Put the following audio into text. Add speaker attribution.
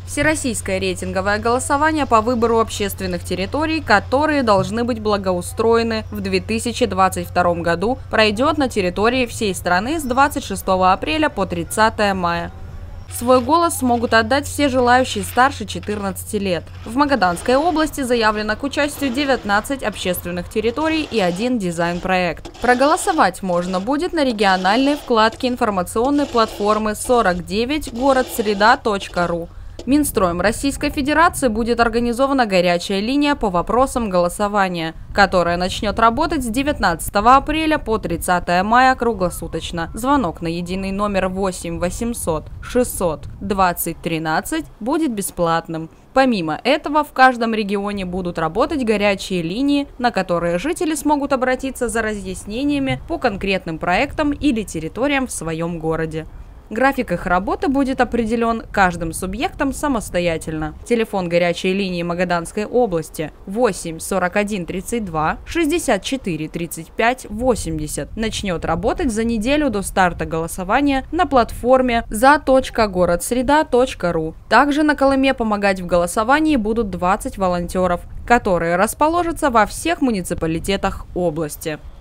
Speaker 1: Всероссийское рейтинговое голосование по выбору общественных территорий, которые должны быть благоустроены в 2022 году, пройдет на территории всей страны с 26 апреля по 30 мая. Свой голос смогут отдать все желающие старше 14 лет. В Магаданской области заявлено к участию 19 общественных территорий и 1 дизайн-проект. Проголосовать можно будет на региональной вкладке информационной платформы 49городсреда.ру. Минстроем Российской Федерации будет организована горячая линия по вопросам голосования, которая начнет работать с 19 апреля по 30 мая круглосуточно. Звонок на единый номер 8 800 600 20 13 будет бесплатным. Помимо этого, в каждом регионе будут работать горячие линии, на которые жители смогут обратиться за разъяснениями по конкретным проектам или территориям в своем городе. График их работы будет определен каждым субъектом самостоятельно. Телефон горячей линии Магаданской области 8 41 32 64 35 80 начнет работать за неделю до старта голосования на платформе za.городсреда.ру. Также на Колыме помогать в голосовании будут 20 волонтеров, которые расположатся во всех муниципалитетах области.